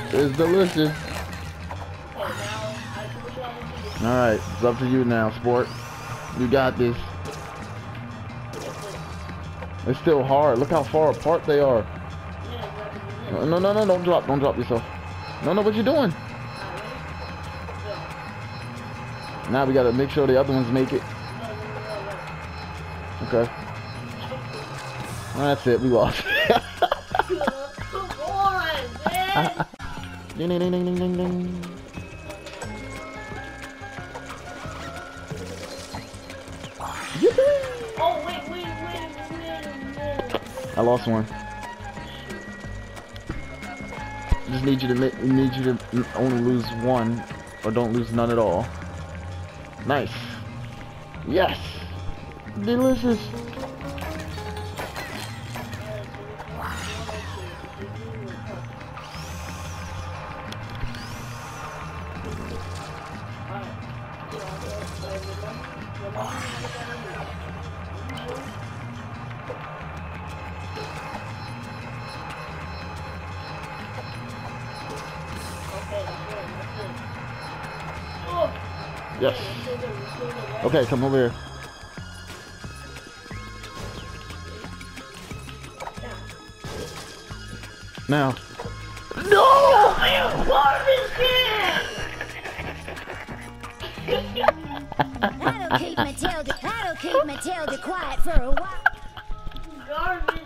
It's delicious. Alright, it's up to you now, sport. You got this. It's still hard. Look how far apart they are. No, no, no, don't drop yourself. No, what you doing? Now we gotta make sure the other ones make it. Okay. That's it, we lost. Come on, man. Ding, ding, ding, ding, ding, ding. Oh, wait. I lost one. Just need you to only lose one, or don't lose none at all. Nice. Yes. Delicious. Yes. Okay, come over here. Now. No! That'll keep Matilda quiet for a while. Garbage.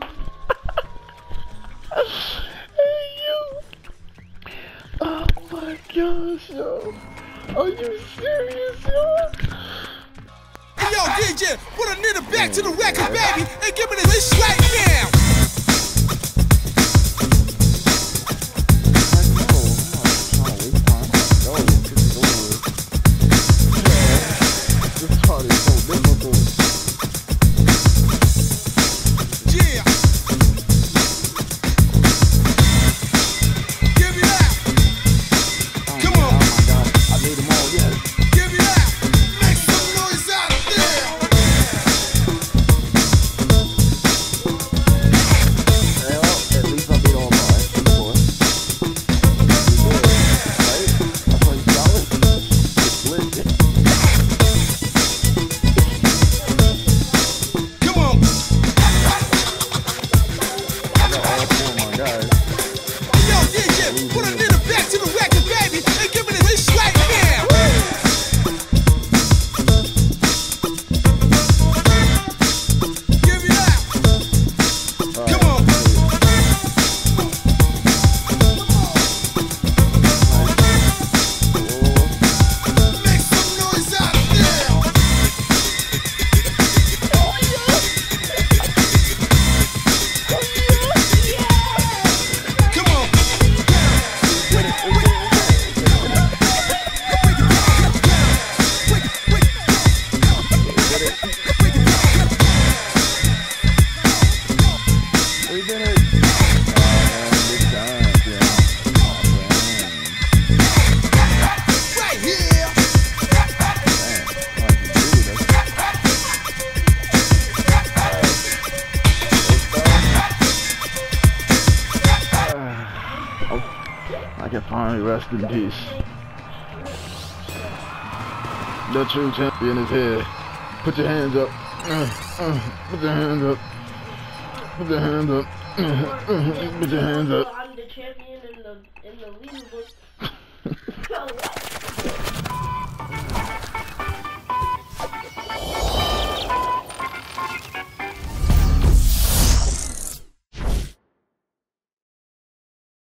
Hey, you. Oh my gosh, yo. Are you serious, yo? Hey, yo, DJ, put a nigga back to the record, baby, and give me this right now. This part is so difficult. Yeah. Give me that. Come on. Oh my God, I made them all, yes. Give me that. Make some noise out there. Well, at least I beat all mine, of course. You did, right? That's why you solid. It's legit. Come on. I got all four of my guys. Yo, DJ, put a nigga back to the record, baby, and give me this right now. Give me that. Come on. Make some noise out there. Come on. We did it. Good job, yeah. Right here. I can finally rest in peace. The true champion is here. Put your hands up. Put your hands up. Put your hands up. Put your hands up. I'm the champion.